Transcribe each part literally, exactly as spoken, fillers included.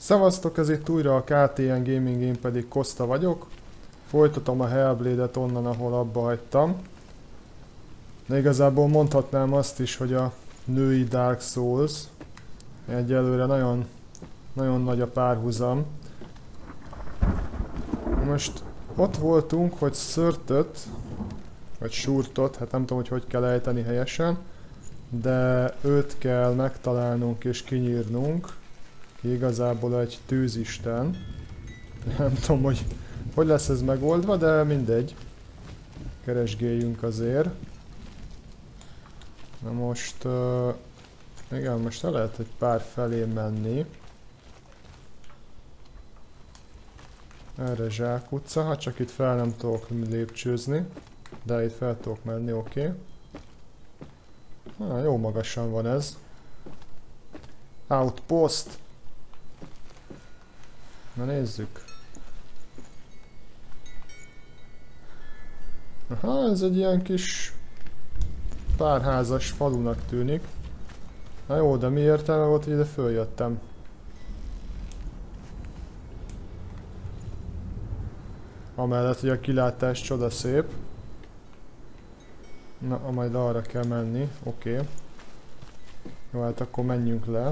Szevasztok, ez itt újra a ká té en Gaming, én pedig Koszta vagyok. Folytatom a Hellblade-et onnan, ahol abba hagytam. De igazából mondhatnám azt is, hogy a női Dark Souls. Egyelőre nagyon, nagyon nagy a párhuzam. Most ott voltunk, hogy Surtot, vagy Surtot, hát nem tudom, hogy hogy kell ejteni helyesen, de őt kell megtalálnunk és kinyírnunk. Igazából egy tűzisten. Nem tudom, hogy hogy lesz ez megoldva, de mindegy. Keresgéljünk azért. Na most... Uh, igen, most el lehet egy pár felé menni. Erre zsákutca, hát csak itt fel nem tudok lépcsőzni. De itt fel tudok menni, oké. Okay. Jó magasan van ez. Outpost! Na nézzük. Aha, ez egy ilyen kis párházas falunak tűnik. Na jó, de mi értelme volt, hogy ide följöttem? Amellett, hogy a kilátás csodaszép. Na, majd arra kell menni, oké. Okay. Jó, hát akkor menjünk le.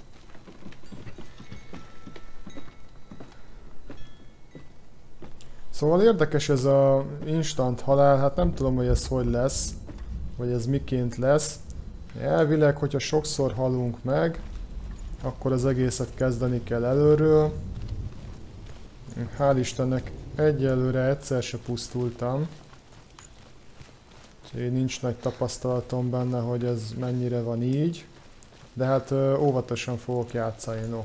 Szóval érdekes ez a instant halál, hát nem tudom, hogy ez hogy lesz, vagy ez miként lesz. Elvileg, hogyha sokszor halunk meg, akkor az egészet kezdeni kell előről. Hál' Istennek egyelőre egyszer se pusztultam. Úgyhogy nincs nagy tapasztalatom benne, hogy ez mennyire van így. De hát óvatosan fogok játszani, no.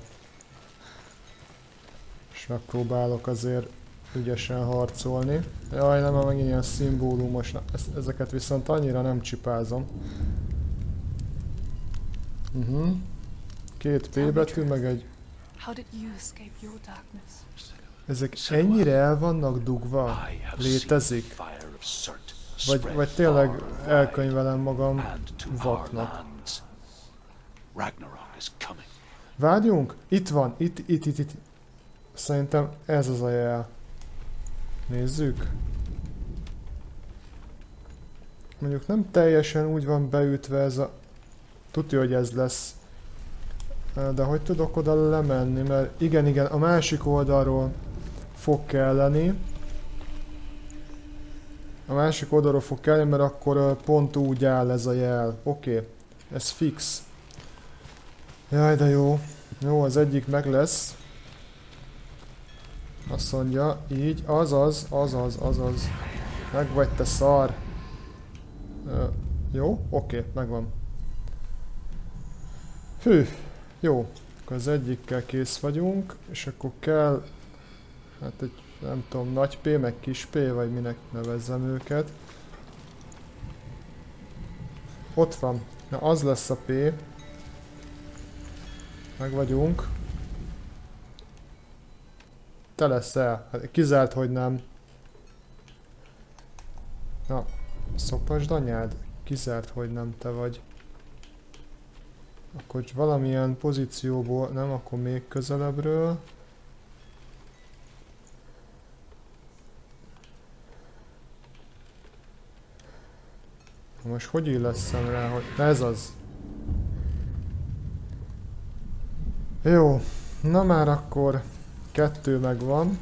És megpróbálok azért ügyesen harcolni. Jaj, nem, már megint ilyen szimbólumos. Na, ezeket viszont annyira nem csipázom. Uh-huh. Két P betű, meg egy... Ezek ennyire el vannak dugva? Létezik? Vagy, vagy tényleg elkönyvelem magam vaknak. Várjunk! Itt van! Itt, itt, itt, itt. Szerintem ez az a jel. Nézzük. Mondjuk nem teljesen úgy van beütve ez a... Tudja, hogy ez lesz. De hogy tudok oda lemenni? Mert igen, igen, a másik oldalról fog kelleni. A másik oldalról fog kelleni, mert akkor pont úgy áll ez a jel. Oké. Okay. Ez fix. Jaj, de jó. Jó, az egyik meg lesz. Azt mondja, így, azaz, azaz, azaz. Meg vagy te szar. Ö, jó, oké, okay, megvan. Hű, jó. Akkor az egyikkel kész vagyunk, és akkor kell, hát egy, nem tudom, nagy P, meg kis P, vagy minek nevezzem őket. Ott van. Na, az lesz a P. Meg vagyunk. Te leszel. Hát kizárt, hogy nem. Na, szopasd anyád. Kizárt, hogy nem te vagy. Akkor valamilyen pozícióból, nem, akkor még közelebbről. Most hogy illeszem rá, hogy... Ez az. Jó, na már akkor kettő megvan.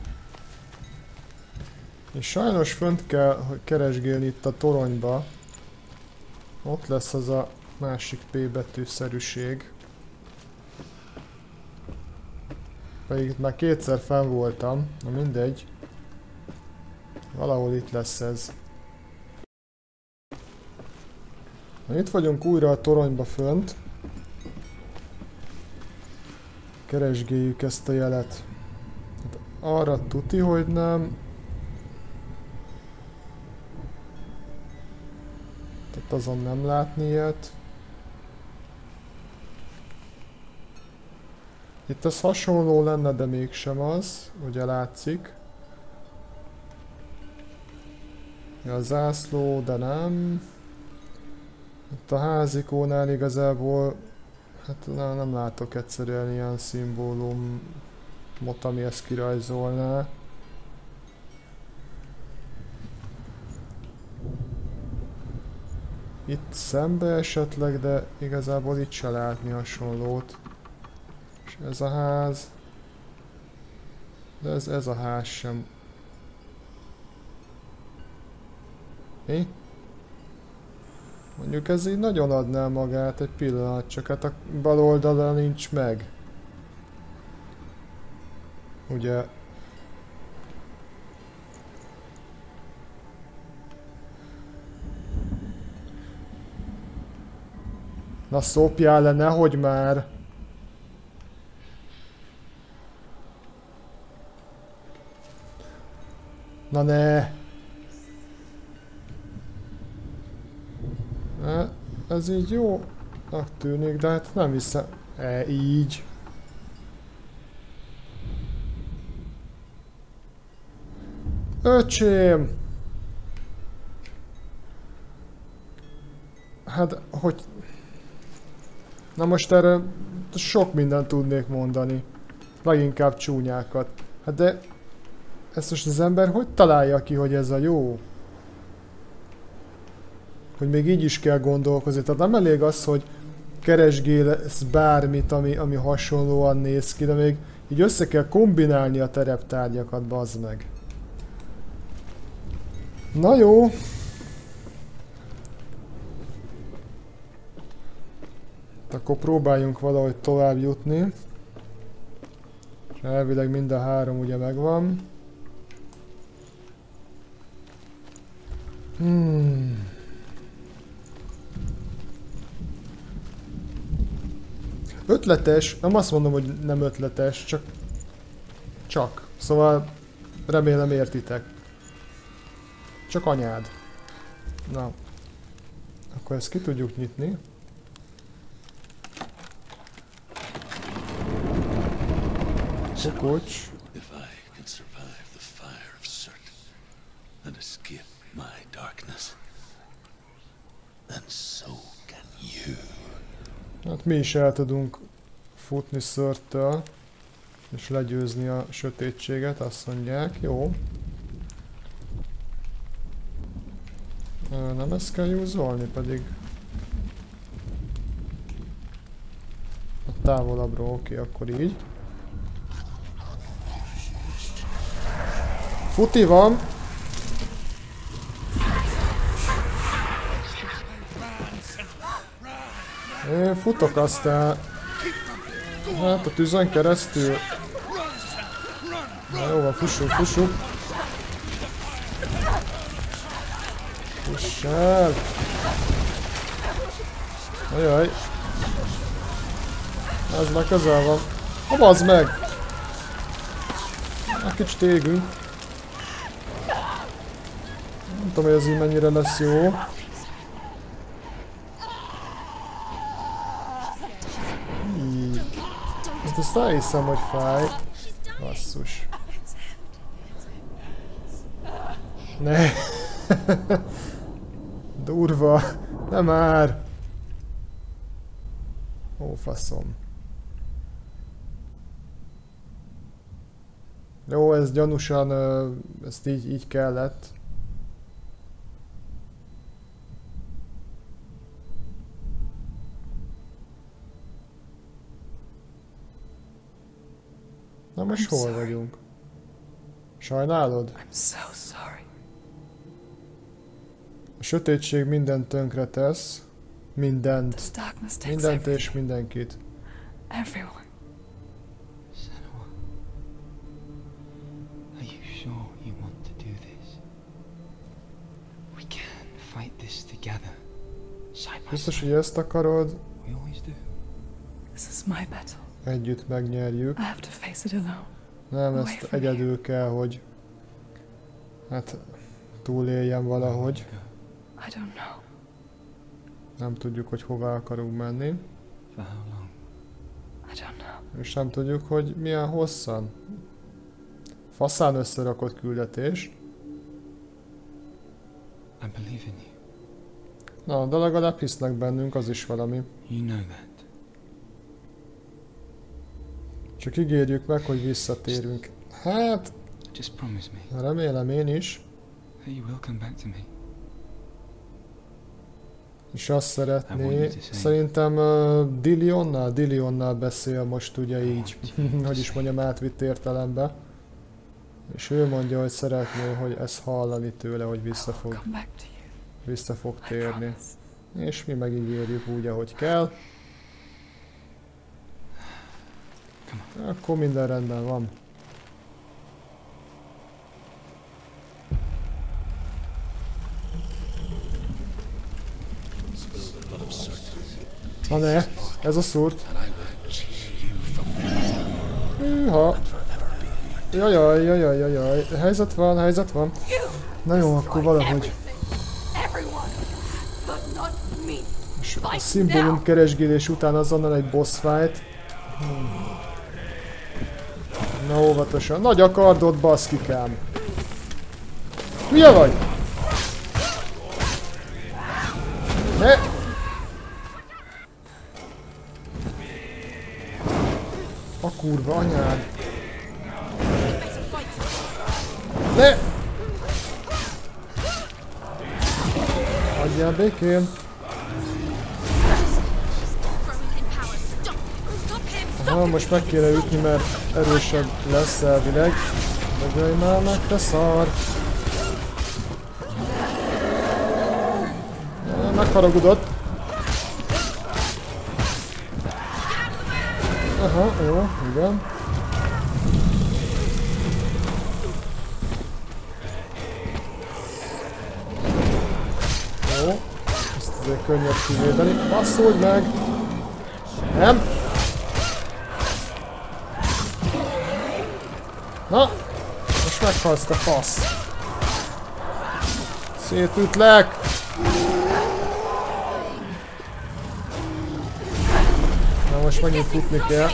És sajnos fönt kell keresgélni itt a toronyba. Ott lesz az a másik P betűszerűség. Pedig itt már kétszer fenn voltam, na mindegy. Valahol itt lesz ez. Na, itt vagyunk újra a toronyba fönt. Keresgéljük ezt a jelet. Hát arra tuti, hogy nem. Tehát azon nem látni ilyet. Itt az hasonló lenne, de mégsem az. Ugye látszik. Ja, a zászló, de nem. Itt a házikónál igazából... Hát nem, nem látok egyszerűen ilyen szimbólum mot, ami ezt kirajzolná. Itt szembe esetleg, de igazából itt se látni hasonlót. És ez a ház... De ez, ez a ház sem... Mi? Mondjuk ez így nagyon adná magát egy pillanat, csak hát a bal oldala nincs meg. Ugye... Na szopjál le, nehogy már! Na ne! Ez így jónak tűnik, de hát nem hiszem... E, így. Öcsém! Hát, hogy... Na most erre sok mindent tudnék mondani. Leginkább csúnyákat. Hát de... Ezt most az ember hogy találja ki, hogy ez a jó? Hogy még így is kell gondolkozni. Tehát nem elég az, hogy keresgélsz bármit, ami, ami hasonlóan néz ki, de még így össze kell kombinálni a tereptárgyakat, bazd meg. Na jó. Akkor próbáljunk valahogy tovább jutni. És elvileg mind a három ugye megvan. Hmm. Ötletes, nem azt mondom, hogy nem ötletes, csak... Csak. Szóval remélem értitek. Csak anyád. Na. Akkor ezt ki tudjuk nyitni. Kokocs. Hát mi is el tudunk futni Sirttől, és legyőzni a sötétséget, azt mondják. Jó. Nem ezt kell júzolni, pedig... A távolabbról, oké, akkor így. Futi van! Én futok aztán... Hát a tűzön keresztül... Na jó van, fussuk, fussuk! Fuss el! Ajaj! Ez már közel van. Ha bazd meg! Egy kicsit égünk. Nem tudom, hogy ez így mennyire lesz jó. Hát ezt elhiszem, hogy fáj. Basszus. Ne. Durva. Nem már. Ó, faszom. Jó, ez gyanúsan, ezt így, így kellett. Na most hol vagyunk? Sajnálod? A sötétség mindent tönkre tesz. Mindent. Mindent és mindenkit. Biztos, hogy ezt akarod? Együtt megnyerjük. Nem, ezt egyedül kell, hogy... Hát... túléljen valahogy. Nem tudjuk, hogy hova akarunk menni. És nem tudjuk, hogy milyen hosszan. Faszán összerakott küldetés. Na, de legalább hisznek bennünk, az is valami. Csak ígérjük meg, hogy visszatérünk. Hát, Just promise me remélem én is. that you will come back to me. És azt szeretné, szerintem uh, Dilionnal, Dilionnal beszél most ugye így, hogy is mondjam, átvitt értelembe. És ő mondja, hogy szeretné, hogy ezt hallani tőle, hogy vissza fog, vissza fog térni. És mi megígérjük úgy, ahogy kell. Akkor minden rendben van. Na ne, ez a szúrt. Hűha. Jajaj, jajaj, jajaj. Helyzet van, helyzet van. Na jó, akkor valahogy. És a szimbólum keresgélés után azonnal egy boss fight. Hmm. Na óvatosan. Nagy a kardot, baszkikám. Hülye vagy? Ne! A kurva anyád. Ne! Adjál békén. Na, most meg kéne ütni, mert erősebb lesz elvileg. Dögölj már meg, te szar! Megharagudott. Aha, jó, igen. Jó, ezt azért könnyebb kivédeni. Basszolj meg! Nem! Na! Most meghalsz, te fasz! Szétütlek! Na most megint futni kell.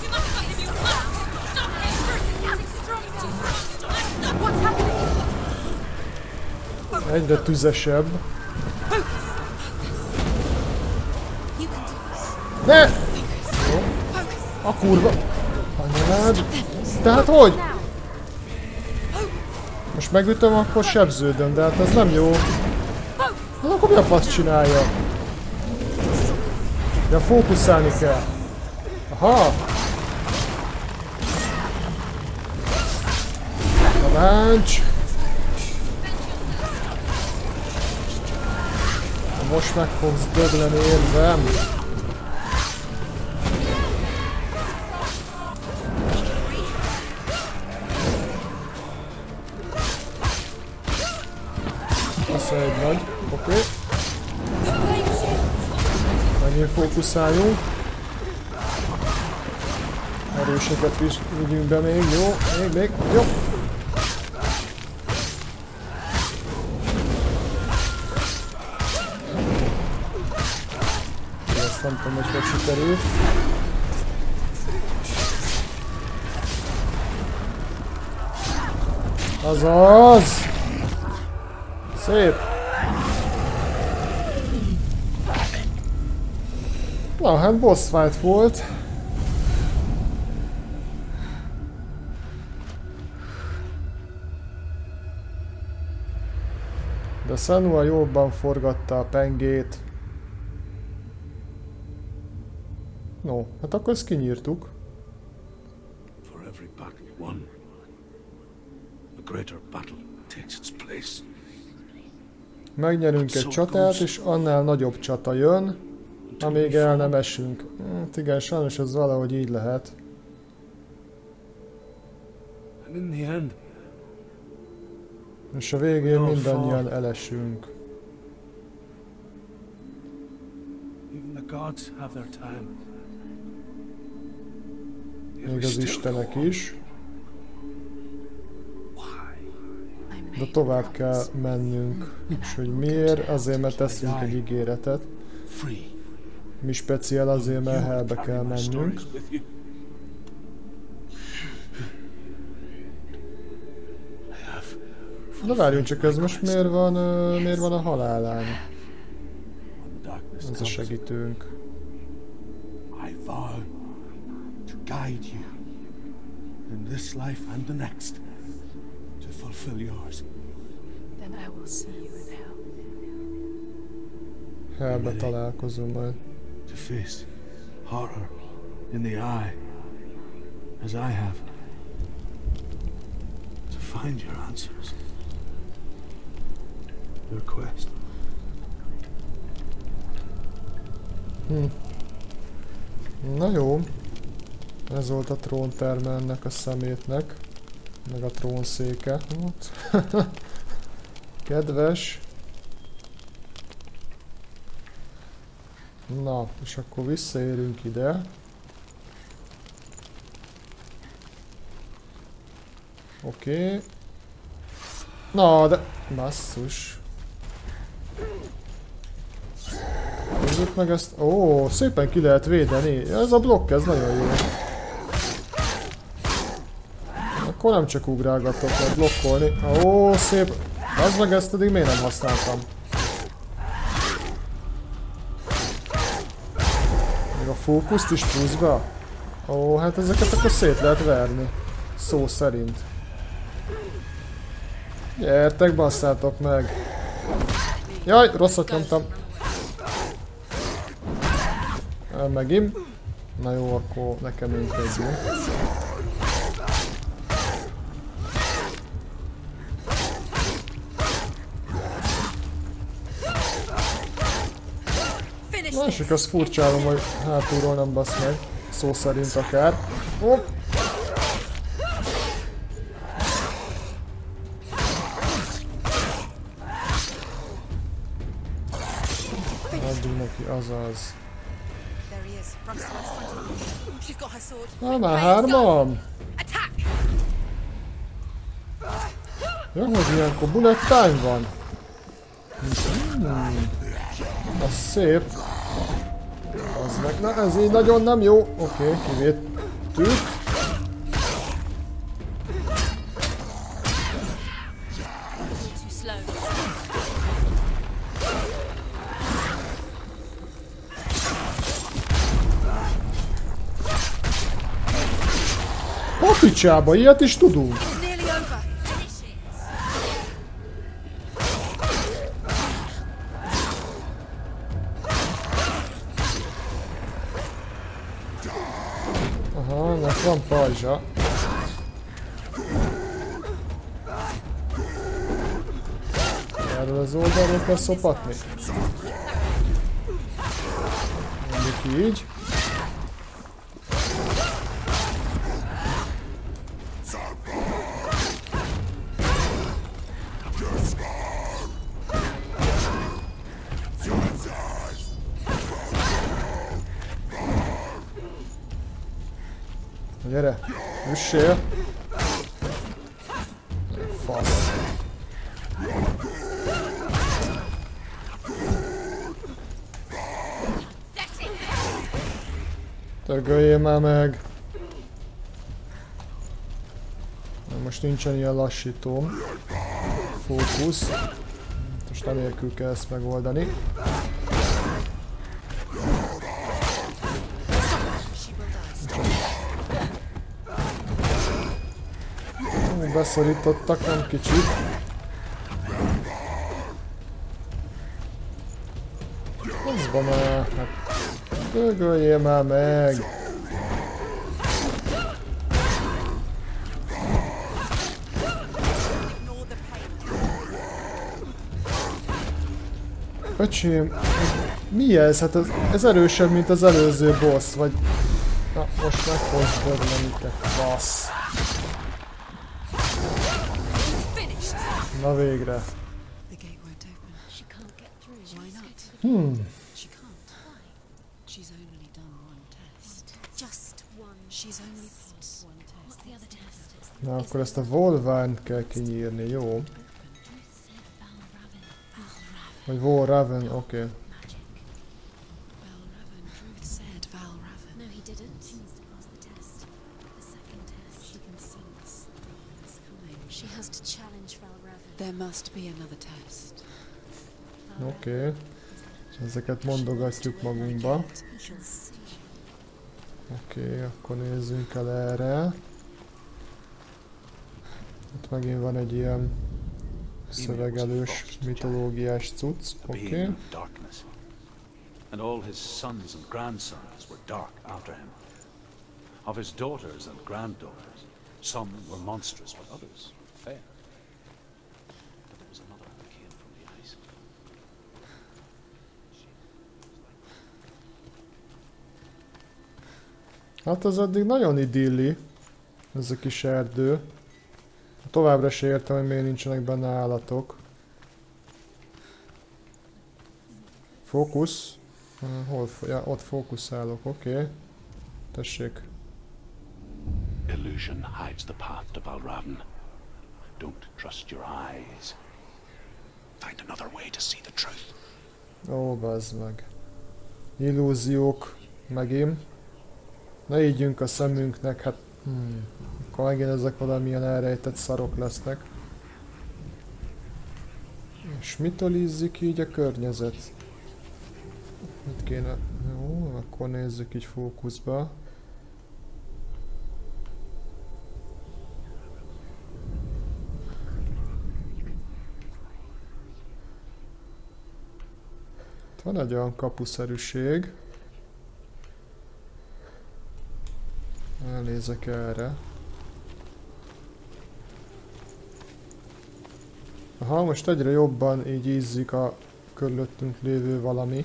Egyre tüzesebb. Ne! Jó. A kurva! Anyád! Tehát hogy? Most megütöm, akkor sebződöm, de hát ez nem jó. Hát akkor mi a fasz csinálja? Ja, fókuszálni kell. Aha! Tanács! Most meg fogsz dögleni, érzem. Ez egy nagy, oké. Okay. Megint fókuszáljunk. Erőseket vigyünk be még, jó? Még, még, jó. Ezt nem tudom, hogy hogy sikerül. Azaz! Szép! Na, hát boss fight volt. De Senua jobban forgatta a pengét. No, hát akkor ezt kinyírtuk. For every battle won, a greater battle takes its place. Megnyerünk egy csatát, és annál nagyobb csata jön, amíg el nem esünk. Hát igen, sajnos ez valahogy így lehet. And in the end, És a végén mindannyian elesünk. even the gods have their time. Yet Még we az still istenek go on. is. Why? De tovább kell mennünk. És hogy miért? Azért, mert teszünk egy ígéretet. Free. Mi speciál azért, mert Hellbe kell mennünk. Na várjunk csak, ez most miért van, uh, miért van a halálán? Ez a segítőnk. I vow to guide you this life and the next to fulfill yours. Then I will see you in hell. Hellbe találkozunk majd. To face horror in the eye, as I have. To find your answers. Your quest. Hm. Na jó. Ez volt a trónterme ennek a szemétnek. Meg a trónszéke. Kedves. Na, és akkor visszaérünk ide. Oké. Okay. Na, de... basszus. Nézzük meg ezt. Ó, szépen ki lehet védeni. Ez a blokk, ez nagyon jó. Akkor nem csak ugrálgatok, lehet blokkolni. Ó, szép. Az meg ezt eddig miért nem használtam? Még a fókuszt is pluszba? Ó, hát ezeket akkor szét lehet verni. Szó szerint. Gyertek, basszátok meg. Jaj, rosszat nyomtam. Megint. Na jó, akkor nekem önködjünk. Másik, az furcsálom, hogy hátulról nem basz meg. Szó szerint akár. Hopp. Adjunk neki, azaz. Na, már hárman! Ja, hogy ilyenkor bullet time van. Hmm. Az szép. Az meg, na ez így nagyon nem jó. Oké, okay, kivédtük. A picsába, ilyet is tudunk. Aha, ennek van pajzsa. Erről az oldalról kell szopatni. Mondjuk így. Gyere, üssél! Fasz! Tögöljél már meg! Most nincsen ilyen lassítóm. Fókusz. Most anélkül kell ezt megoldani. Beszorítottak, nem kicsit. Hozba már, hát dögöljél már meg! Öcsém, mi ez? Hát ez, ez erősebb, mint az előző boss, vagy... Na, most meghozd bőrlem itt, te fasz! Na végre. Hmm. Na akkor ezt a Volvine-t kell kinyírni, jó? Vagy Volraven, oké. Okay. Oké. Okay. Ezeket mondogatjuk magunkba. Oké, okay, akkor nézzünk el erre. Itt megint van egy ilyen szövegelős, mitológiás cucc. Oké. Okay. And all his sons and grandsons were dark after him. Of his daughters and granddaughters, some were monstrous, but others fair. But there was another who came from the ice. Hát az addig nagyon idilli, ez a kis erdő. Továbbra se értem, hogy miért nincsenek benne állatok. Fókusz. Hol? Ja, ott fókuszálok, oké. Okay. Tessék. Illusion hides the path to Valravn. Don't trust your eyes. Find another way to see the truth. Ó, bazd meg. Illúziók megint. Ne ígyünk a szemünknek, hát... Hmm. Akkor megint ezek valamilyen elrejtett szarok lesznek. És mitől ízzik így a környezet? Mit kéne... Jó, akkor nézzük így fókuszba. Itt van egy olyan kapuszerűség. Elnézek erre. Aha, most egyre jobban így ízzik a körülöttünk lévő valami.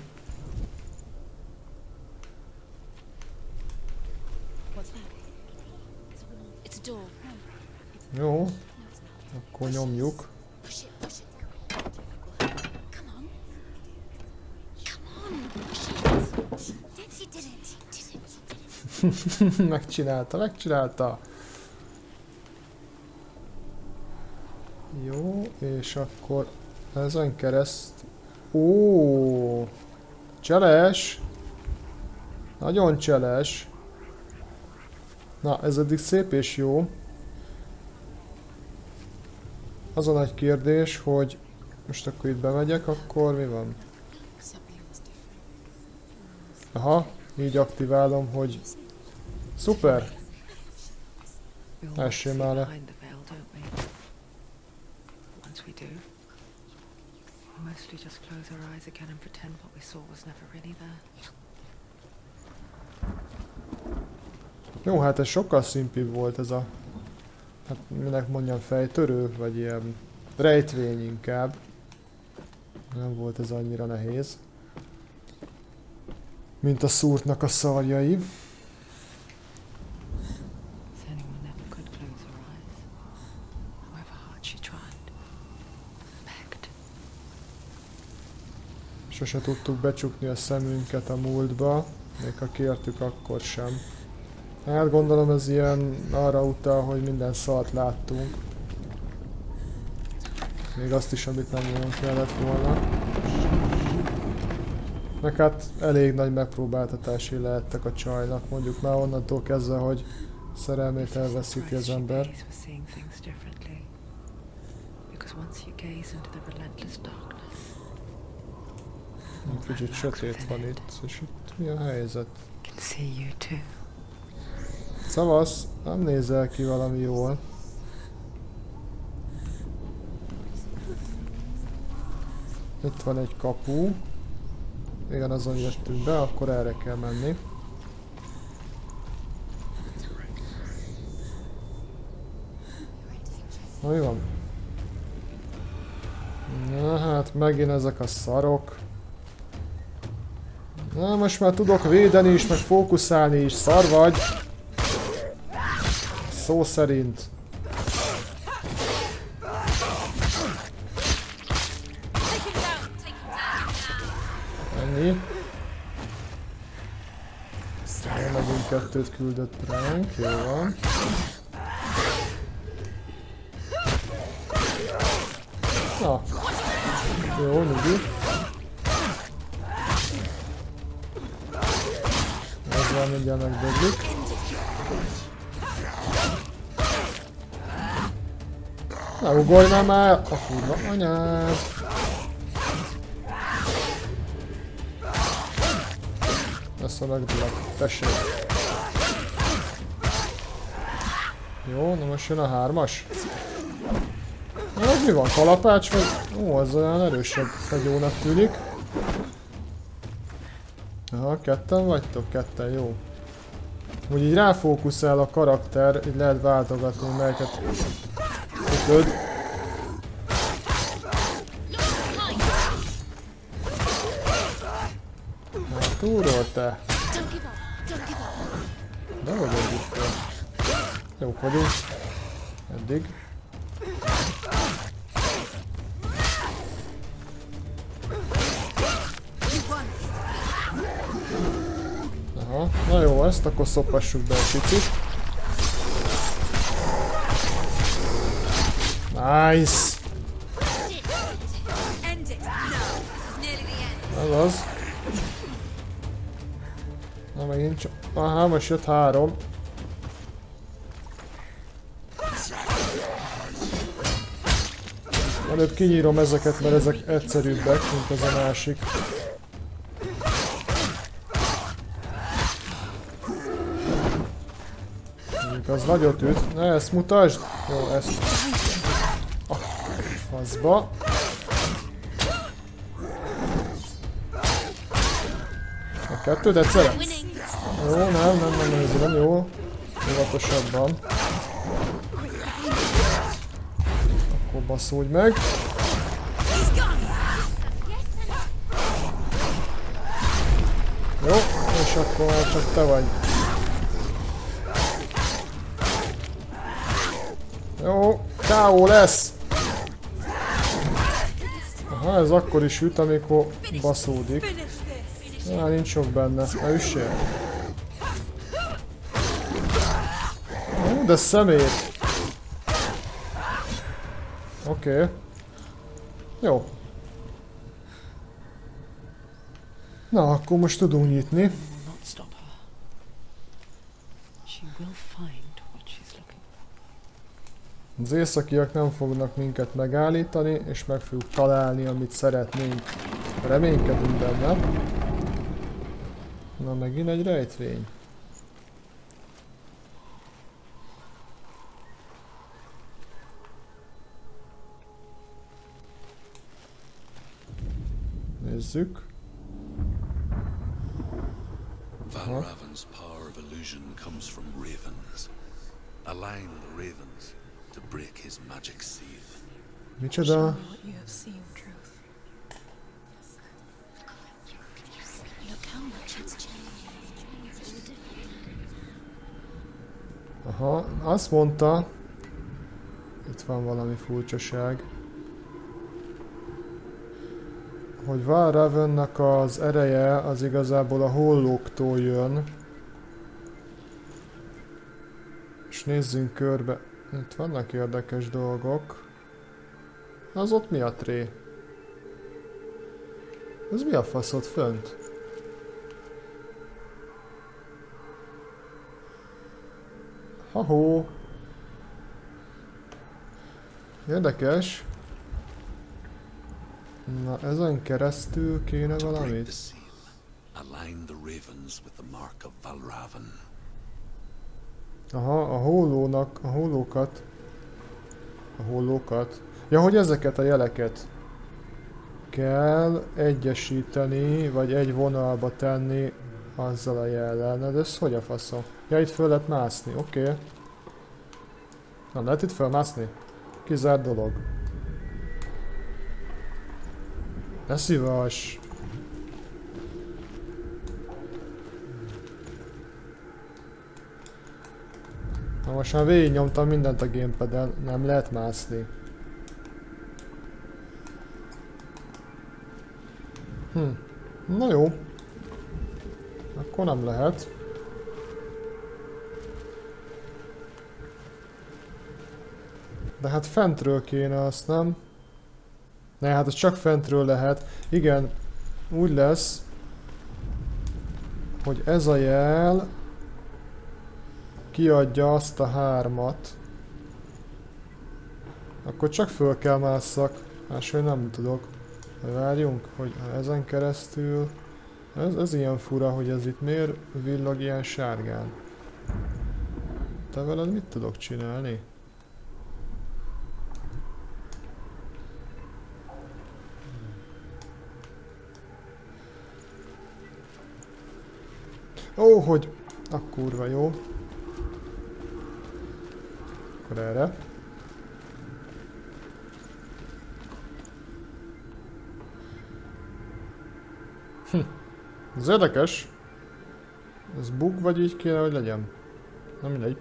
Jó, akkor nyomjuk. megcsinálta, megcsinálta. Jó, és akkor ezen kereszt... Ó, cseles! Nagyon cseles! Na, ez eddig szép és jó. Az a nagy kérdés, hogy most akkor itt bemegyek, akkor mi van? Aha, így aktiválom, hogy... Szuper! Elsőm már le. Jó, hát ez sokkal szimpibb volt ez a... Hát minek mondjam, fejtörő, vagy ilyen rejtvény inkább. Nem volt ez annyira nehéz. Mint a szúrtnak a szarjai. Sose tudtuk becsukni a szemünket a múltba, még ha kértük, akkor sem. Hát gondolom ez ilyen arra utal, hogy minden szart láttunk. Még azt is, amit nem nagyon kellett volna. Meg hát elég nagy megpróbáltatásai lehettek a csajnak, mondjuk már onnantól kezdve, hogy szerelmét elveszíti az ember. Kicsit sötét van itt, és itt mi a helyzet? Szavasz, nem nézel ki valami jól. Itt van egy kapu. Igen, azon jöttünk be, akkor erre kell menni. Na, mi van? Na hát, megint ezek a szarok. Na, most már tudok védeni is, meg fókuszálni is, szar vagy! Szó szerint. Ennyi. Jó, megint kettőt küldött ránk, jó van. Na. Jó, nyugi. Ez van, mindjárt megdöglik. Na, ugorjál már! A kurva anyád! Ezt a megdulak. Tessék! Jó, na most jön a hármas. Ez mi van? Kalapács vagy? Ó, az olyan erősebb fegyónak tűnik. Aha, ketten vagytok? Ketten, jó. Úgy így ráfókuszál a karakter, így lehet váltogatni, melyiket ütöd. Hát túról te! De vagy együtt fel. Jók vagyunk. Eddig. Aha, na jó, ezt akkor szopassuk be egy picit. Nice! Ez az. Na megint csak... Aha, most jött három. Előbb kinyírom ezeket, mert ezek egyszerűbbek, mint az a másik. Az nagyot üt. Ne, ezt mutasd! Jó, ezt... A faszba. A kettőt egyszerre? Jó, nem, nem, nem nézem, jó. Óvatosabban. Akkor baszódj meg. Jó, és akkor már csak te vagy. Jó, ká ó lesz! Aha, ez akkor is üt, amikor baszódik. Na, nincs sok benne. Na, üssél! Hú, de szemét! Oké. Okay. Jó. Na, akkor most tudunk nyitni. Az északiak nem fognak minket megállítani, és meg fogjuk találni, amit szeretnénk. Reménykedünk benne. Na, megint egy rejtvény. Nézzük. Valravan's power of illusion comes from ravens. Align the ravens to break his magic seal. Micsoda? Aha, azt mondta, itt van valami furcsaság, hogy Valravannak az ereje az igazából a hollóktól jön. És nézzünk körbe. Itt vannak érdekes dolgok. Az ott mi a tré? Ez mi a faszod fönt? Ha-hó! Érdekes. Na, ezen keresztül kéne valamit? Aha, a hollónak, a hollókat. A hollókat. Ja, hogy ezeket a jeleket kell egyesíteni, vagy egy vonalba tenni azzal a jellel. De ez hogy a faszom? Ja, itt föl lehet mászni, oké. Okay. Nem lehet itt fölmászni? Kizárt dolog. Ne szívas! Na most már végignyomtam mindent a gamepad-en, nem lehet mászni. Hm. Na jó. Akkor nem lehet. De hát fentről kéne, azt nem? Ne, hát az csak fentről lehet. Igen, úgy lesz, hogy ez a jel kiadja azt a hármat. Akkor csak föl kell másszak. Máshogy nem tudok. Várjunk, hogy ezen keresztül... Ez, ez ilyen fura, hogy ez itt miért villog ilyen sárgán. Te veled mit tudok csinálni? hogy... A kurva jó. Akkor erre. Hm. Ez érdekes. Ez bug, vagy így kéne, hogy legyen? Na mindegy.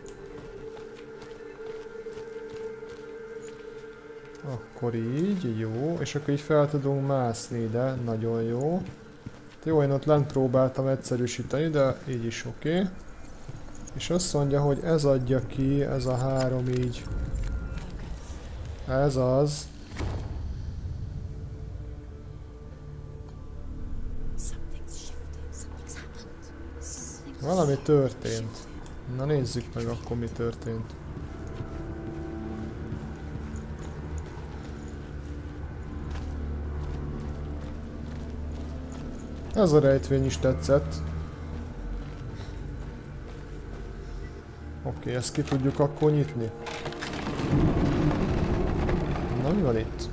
Akkor így, jó. És akkor így fel tudunk mászni ide. Nagyon jó. Jó, én ott lent próbáltam egyszerűsíteni, de így is oké. Okay. És azt mondja, hogy ez adja ki, ez a három így. Ez az. Valami történt. Na nézzük meg akkor, mi történt. Ez a rejtvény is tetszett. Oké, okay, ezt ki tudjuk akkor nyitni. Na mi van itt?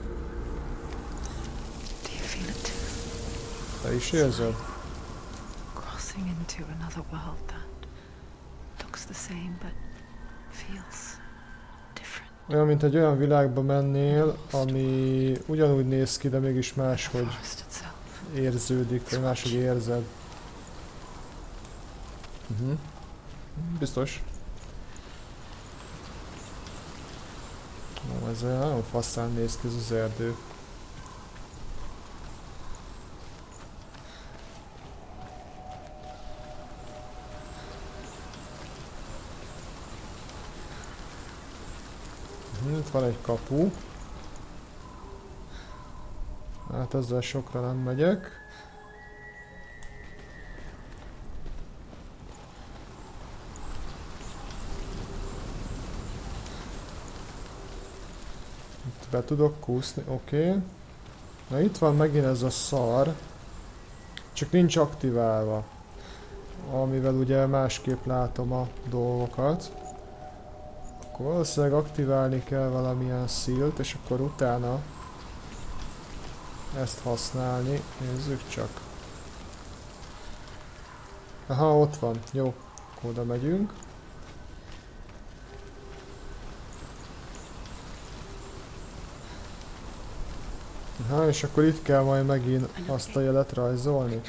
Te is érzed? Crossing into another world that looks the same but feels different. Olyan, mint egy olyan világba mennél, ami ugyanúgy néz ki, de mégis máshogy érződik, vagy máshogy érzed. Uh-huh. Biztos. Ó, ez nagyon faszán néz ki ez az erdő. Itt van egy kapu. Hát ezzel sokra nem megyek. Itt be tudok kúszni, oké. Okay. Na itt van megint ez a szar. Csak nincs aktiválva. Amivel ugye másképp látom a dolgokat. Akkor valószínűleg aktiválni kell valamilyen szílt, és akkor utána ezt használni. Nézzük csak. Aha, ott van. Jó. Akkor oda megyünk. Aha, és akkor itt kell majd megint azt a jelet rajzolni.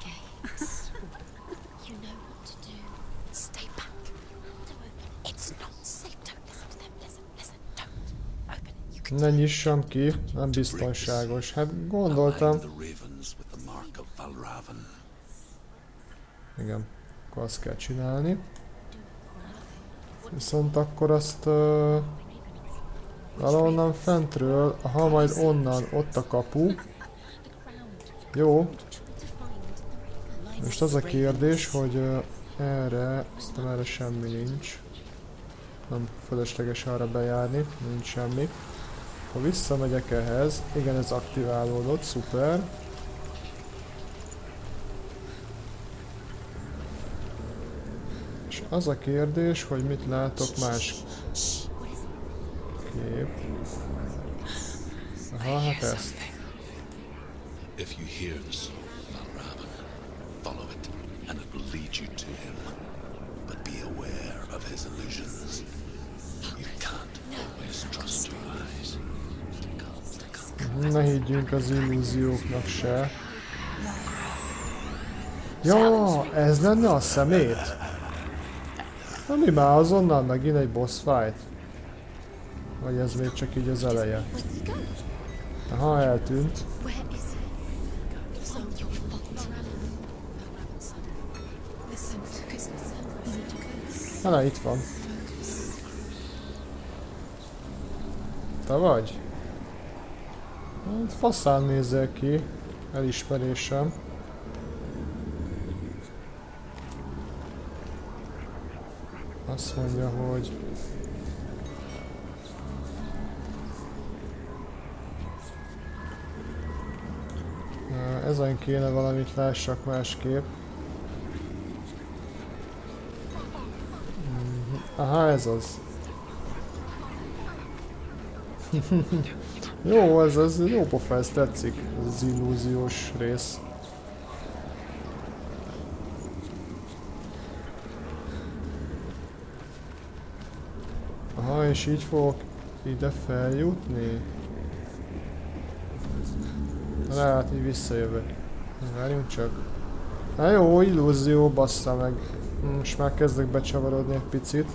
Ne nyissam ki, nem biztonságos. Hát gondoltam. Igen, akkor azt kell csinálni. Viszont akkor azt... Uh, valahonnan fentről, aha, majd onnan, ott a kapu. Jó. Most az a kérdés, hogy uh, erre, aztán erre semmi nincs. Nem fölösleges arra bejárni, nincs semmi. Ha visszamegyek ehhez, igen, ez aktiválódott, szuper. És az a kérdés, hogy mit látok más kép. Aha, hát ezt. If you hear the song of Valravan, follow it, and it will lead you to him. But be aware of his illusions. You can't always trust your eyes. Ne higgyünk az illúzióknak se. Ja, ez lenne a szemét? Na mi már azonnal megint egy boss fight? Vagy ez még csak így az eleje? Aha, eltűnt. Na, itt van. Te vagy? Hát faszán nézel ki, elismerésem. Azt mondja, hogy... Ezen kéne valamit lássak másképp. Aha, ez az. Jó, ez, ez jó pofa, ez tetszik, ez az illúziós rész. Aha, és így fogok ide feljutni. Lehet, így visszajövök. Várjunk csak. Na jó, illúzió, bassza meg. Most már kezdek becsavarodni egy picit.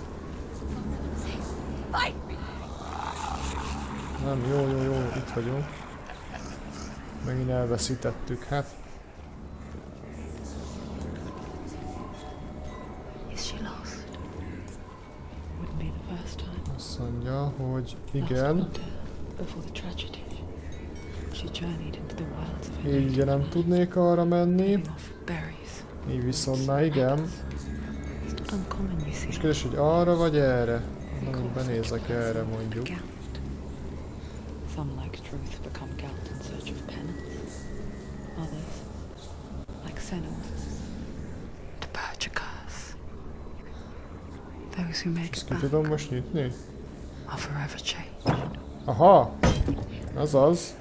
Nem, jó, jó, jó, itt vagyunk. Megint elveszítettük, hát. Azt mondja, hogy igen. Így ugye nem tudnék arra menni. Így viszont már igen. És kérdés, hogy arra vagy erre? Na, benézek erre mondjuk. Some like truth become Gelt in search of penance. Others, like Senua, to purge a curse. Those who make it back tudom most nyitni? are forever changed. Aha! Ez az.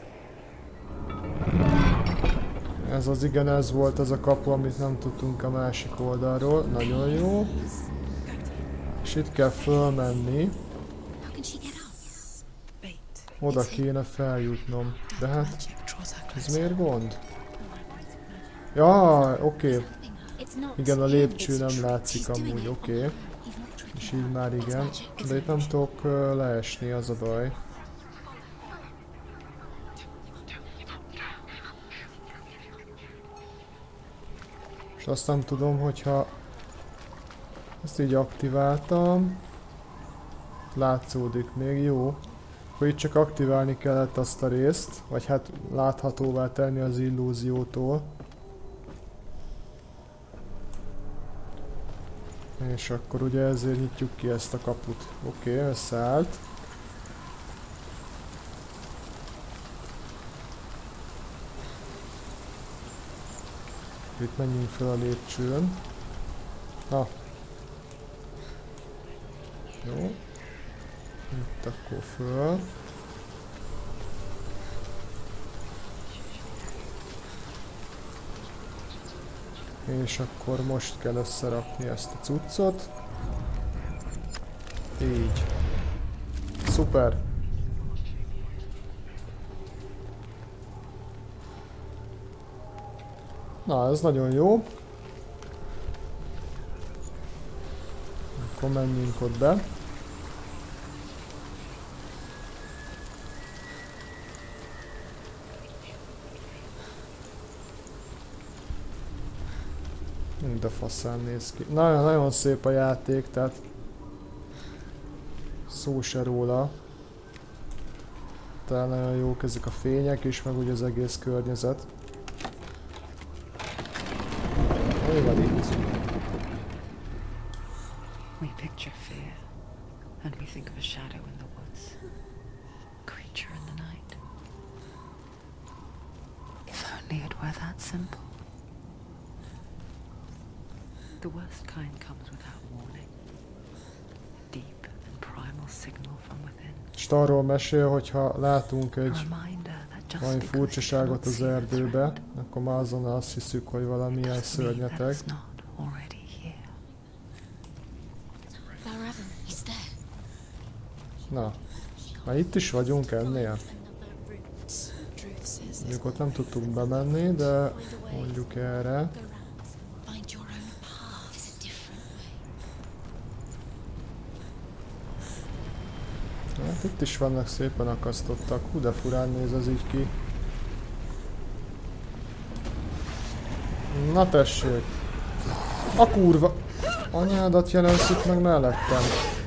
Ez az, igen, ez volt az a kapu, amit nem tudtunk a másik oldalról. Nagyon jó. És itt kell fölmenni. Oda kéne feljutnom. De hát... Ez miért gond? Ja, oké. Okay. Igen, a lépcső nem látszik amúgy, oké. Okay. És így már igen. De itt nem tudok uh, leesni, az a baj. És azt nem tudom, hogyha... Ezt így aktiváltam. Látszódik még, jó. Akkor itt csak aktiválni kellett azt a részt, vagy hát láthatóvá tenni az illúziótól. És akkor ugye ezért nyitjuk ki ezt a kaput. Oké, okay, összeállt. Itt menjünk fel a lépcsőn. Na. Jó. Itt akkor föl. És akkor most kell összerakni ezt a cuccot. Így. Szuper. Na, ez nagyon jó. Akkor menjünk ott be. De faszán néz ki. Nagyon, nagyon szép a játék, tehát szó se róla. Tehát nagyon jók ezek a fények is, meg ugye az egész környezet. Mi van itt? We picture fear, and we think of a shadow in the woods, creature in the night. If only it were that simple. The worst kind comes without warning. Deep and primal signal from within. És arról mesél, hogyha látunk egy valami furcsaságot az erdőbe, akkor már azonnal azt hiszük, hogy valamilyen szörnyeteg. Na, már itt is vagyunk ennél. Mondjuk ott nem tudtunk bemenni, de mondjuk erre. Hát itt is vannak szépen akasztottak. Hú, de furán néz az így ki. Na tessék! A kurva! Anyádat jelenszik meg mellettem.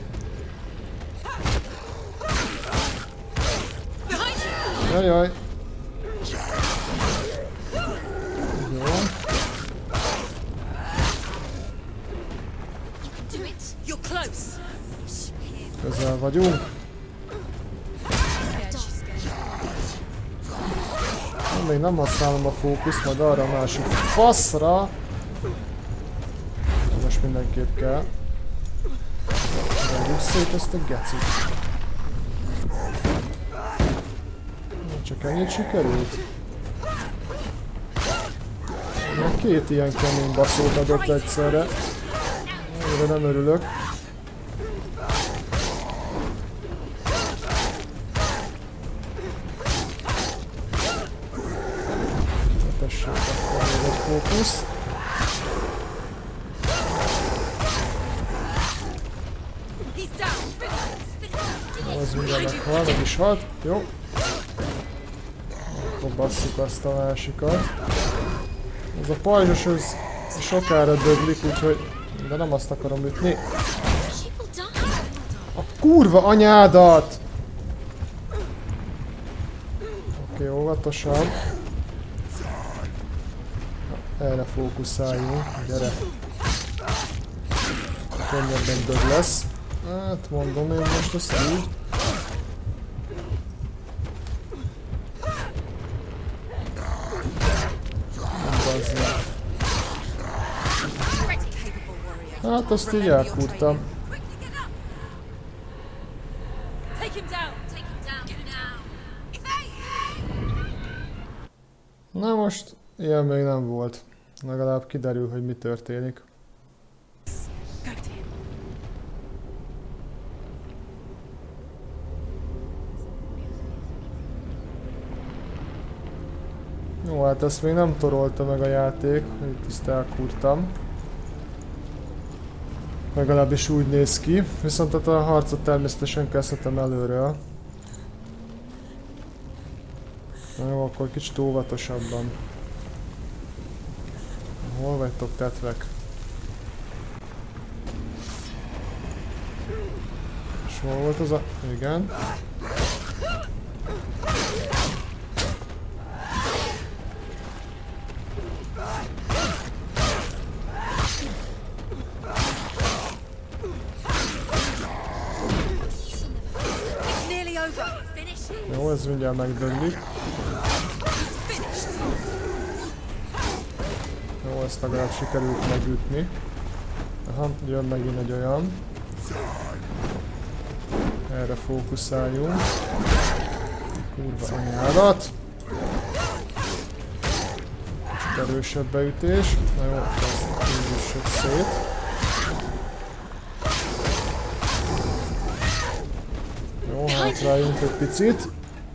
Jajjaj! Jó. Közel vagyunk. Még nem használom a fókuszt, majd arra a másik faszra. Most mindenképp kell. Vegyük szét ezt a gecit. Csak ennyit sikerült. Már két ilyen kemény baszót adott egyszerre. Amire nem örülök. fókusz. Jó, ez mindjárt meghal, meg is halt. Jó. Akkor basszuk azt a másikat. Ez a pajzsos, ez sokára döglik, úgyhogy... De nem azt akarom ütni. A kurva anyádat! Oké, okay, óvatosan. Erre fókuszáljunk, gyere. Könnyebben dög lesz. Hát mondom én most ezt így. Hát azt így elkúrtam. Na most ilyen még nem volt. Legalább kiderül, hogy mi történik. Jó, hát ezt még nem torolta meg a játék, hogy ezt elkúrtam. Legalábbis úgy néz ki, viszont hát a harcot természetesen kezdhetem előről. Na jó, akkor kicsit óvatosabban. Hol vagytok, tetvek? És hol volt az a... Igen. Jó, ez mindjárt megdöglik. Jó, ezt legalább sikerült megütni. Aha, jön megint egy olyan. Erre fókuszáljunk. Kurva anyádat! Kicsit erősebb beütés. Na jó, ezt így üssük szét. Jó, hátráljunk egy picit.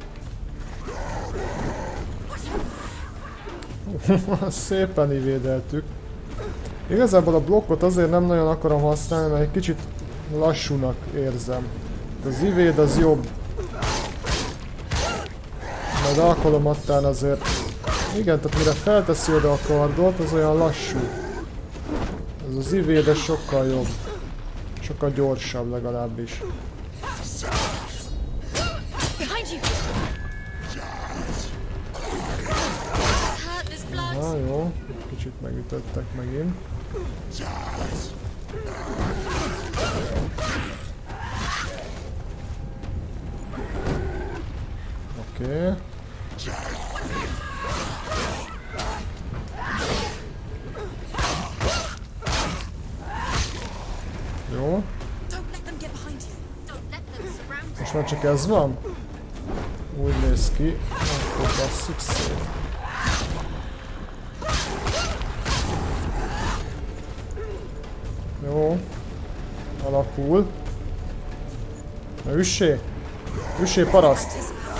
Szépen ivédeltük. Igazából a blokkot azért nem nagyon akarom használni, mert egy kicsit lassúnak érzem. Az ivéd az jobb. Majd alkalomattán azért... Igen, tehát mire felteszi oda a kardot, az olyan lassú. Ez az ivéd az sokkal jobb. Sokkal gyorsabb legalábbis. Na jó, kicsit megütöttek megint. Oké. Okay. Jó. Most már csak ez van? Úgy néz ki. Akkor basszuk szét. Jó. Alakul. Na üssé! Üssé, paraszt!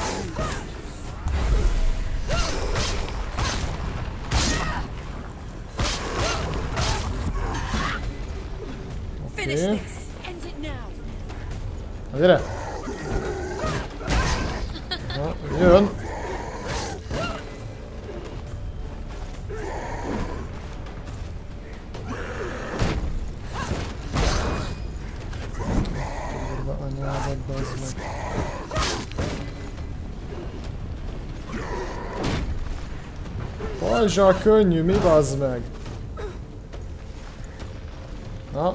Oké. Okay. Na gyere! Na, jön! Pajzsal könnyű, mi bazd meg? Na.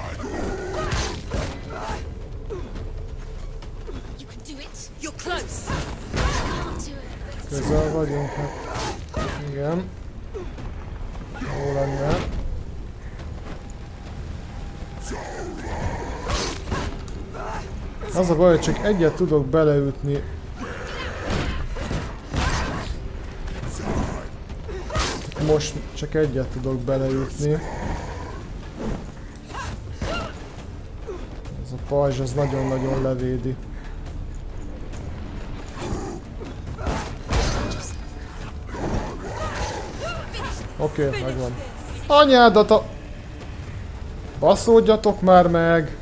Közel vagyunk, hát. Igen. Jó lenne. Az a baj, hogy csak egyet tudok beleütni. Most csak egyet tudok beleütni. Ez a pajzs, az nagyon-nagyon levédi. Oké, okay, megvan. Anyádat a... Baszódjatok már meg!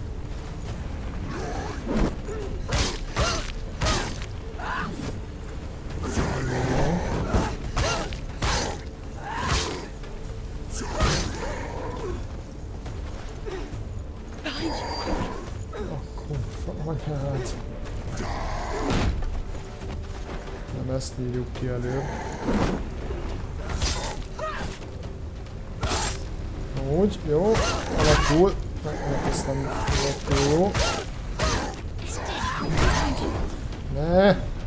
Anyád. Nem ezt nyírjuk ki előbb. Úgy, jó, alakul. Ezt nem alakul, jó. Ne!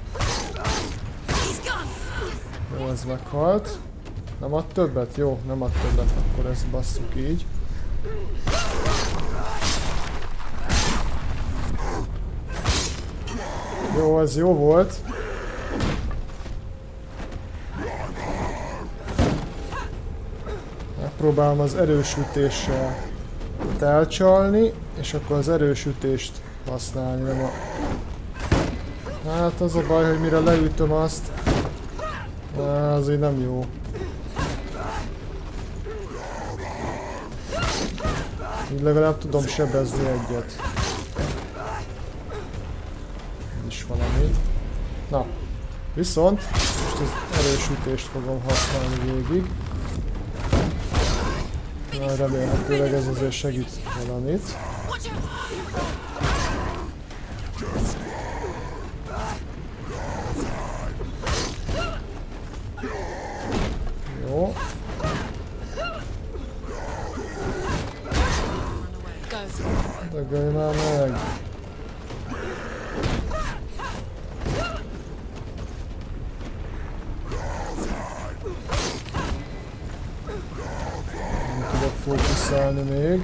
Jó, ez meghalt. Nem ad többet? Jó, nem ad többet, akkor ezt basszuk így. Jó, ez jó volt. Megpróbálom az erősütéssel elcsalni, és akkor az erősütést használni, nem a... Hát az a baj, hogy mire leütöm azt, azért nem jó. Így legalább tudom sebezni egyet. Is valami. Na, viszont most az erősítést fogom használni végig. Na, remélhetőleg ez azért segít valamit. Jó. Dögölj már meg! Fókuszálni még.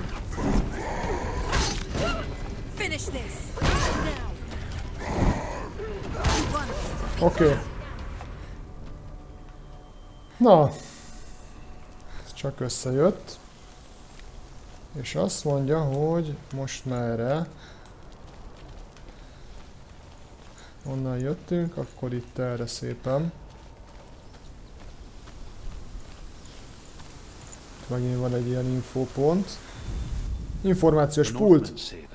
Oké. Okay. Na. Ez csak összejött. És azt mondja, hogy most merre. Onnan jöttünk, akkor itt erre szépen. Megint van egy ilyen infópont. Információs pult.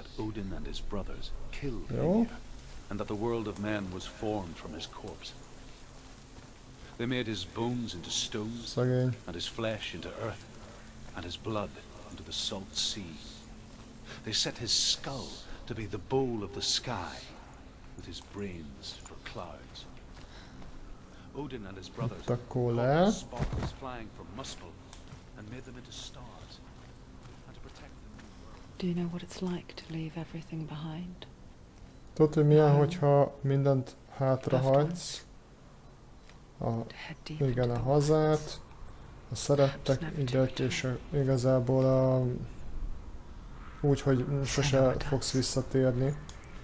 Jó. And that the world of men was formed from his corpse. They made his bones into stones, Szegény. And his flesh into earth, and his blood into the salt sea. They set his skull to be the bowl of the sky, with his brains for clouds. Odin and his brothers caught sparks flying from Muspel and made them into stars, and to protect them. Do you know what it's like to leave everything behind? Tudod, hogy milyen, hogyha mindent hátrahagysz? A, igen, a hazát, a szerettek idet, és a, igazából a, úgy, hogy sose fogsz visszatérni.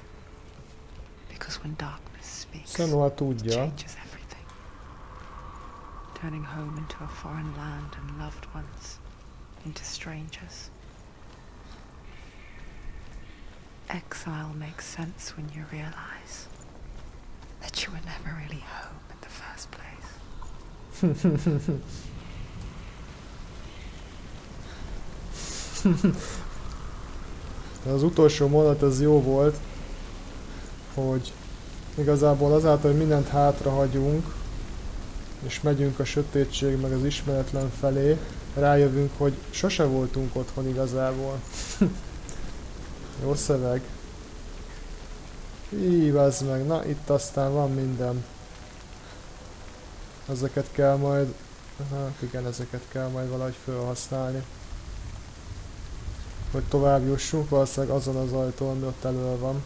Senua tudja. Turning home into a foreign land and loved ones into strangers. Exile makes sense when you realize that you were never really home in the first place. Az utolsó mondat az jó volt, hogy igazából azáltal, hogy mindent hátrahagyunk, és megyünk a sötétség meg az ismeretlen felé, rájövünk, hogy sose voltunk otthon igazából. Jó szöveg. Hívázz meg, na itt aztán van minden. Ezeket kell majd... Hát igen, ezeket kell majd valahogy felhasználni. Hogy tovább jussunk, valószínűleg azon az ajtón, ami ott elől van.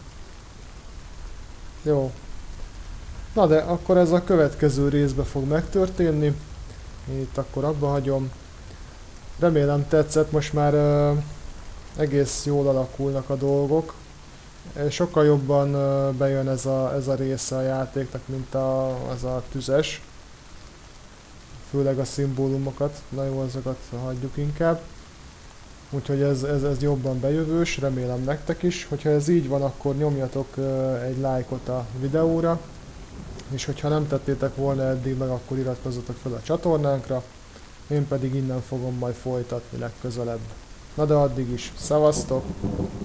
Jó. Na de akkor ez a következő részben fog megtörténni. Itt akkor abba hagyom. Remélem tetszett, most már uh, egész jól alakulnak a dolgok. Sokkal jobban uh, bejön ez a, ez a része a játéknak, mint a, az a tüzes. Főleg a szimbólumokat, na jó, azokat hagyjuk inkább. Úgyhogy ez, ez, ez jobban bejövős, remélem nektek is. Hogyha ez így van, akkor nyomjatok uh, egy lájkot a videóra. És hogyha nem tettétek volna eddig meg, akkor iratkozzatok fel a csatornánkra. Én pedig innen fogom majd folytatni legközelebb. Na de addig is, szevasztok!